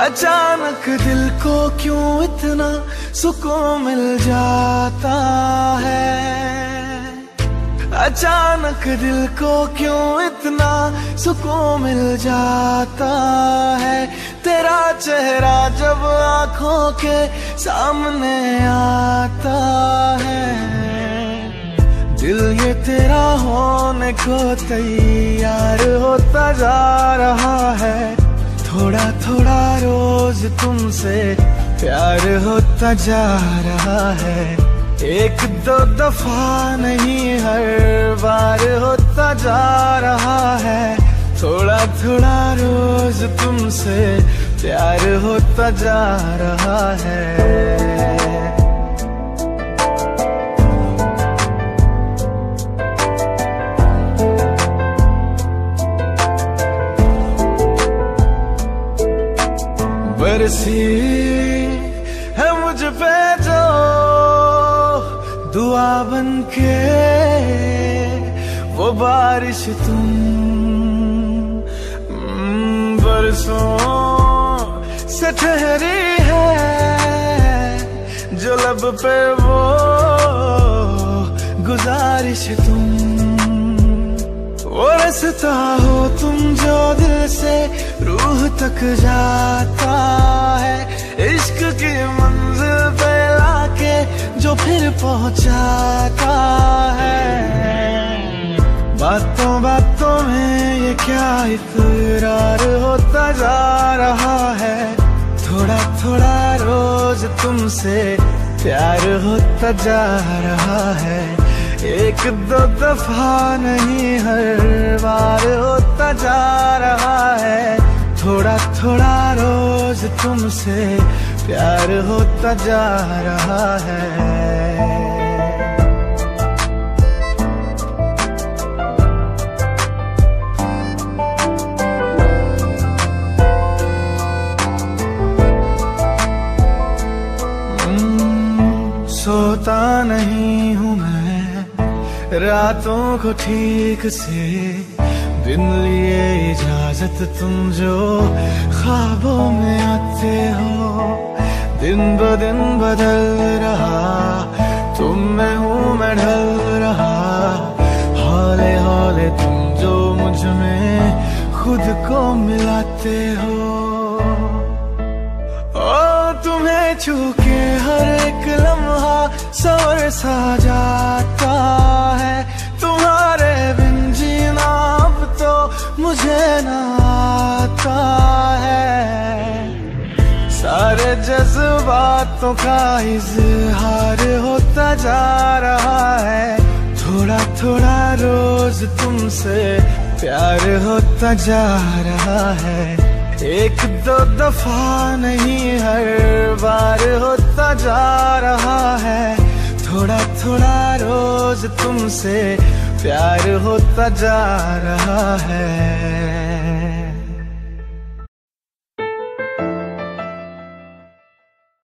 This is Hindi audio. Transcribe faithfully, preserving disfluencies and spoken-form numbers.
अचानक दिल को क्यों इतना सुकून मिल जाता है, अचानक दिल को क्यों इतना सुकून मिल जाता है। तेरा चेहरा जब आँखों के सामने आता है, दिल ये तेरा होने को तैयार होता जा रहा है। थोड़ा थोड़ा रोज तुमसे प्यार होता जा रहा है। एक दो दफा नहीं हर बार होता जा रहा है। थोड़ा थोड़ा रोज तुमसे प्यार होता जा रहा है। बरसी है मुझ पे जो दुआ बन के वो बारिश तुम, बरसों से ठहरी है जो लब पे वो गुजारिश तुम। वो रास्ता हो तुम जो दिल से रूह तक जाता है, इश्क की मंजिल पे लाके जो फिर पहुंचाता है। बातों बातों में ये क्या इकरार होता जा रहा है। थोड़ा थोड़ा रोज तुमसे प्यार होता जा रहा है। एक दो दफा नहीं हर बार होता जा रहा है। थोड़ा थोड़ा रोज तुमसे प्यार होता जा रहा है। सोता नहीं हूँ मैं रातों को ठीक से, बिन लिए इजाजत तुम जो ख्वाबों में आते हो। दिन ब दिन बदल रहा तुम में हूँ मैं ढल रहा। हौले हौले तुम जो मुझ में खुद को मिलाते हो। ओ तुम्हें छू के हर एक लम्हा सवर सा जाता है। तुम्हारे बिन जीना अब तो मुझे ना आता है। सारे जज्बातों का इजहार होता जा रहा है। थोड़ा थोड़ा रोज तुमसे प्यार होता जा रहा है। एक दो दफा नहीं हर बार होता जा रहा है। थोड़ा थोड़ा रोज तुमसे प्यार होता जा रहा है।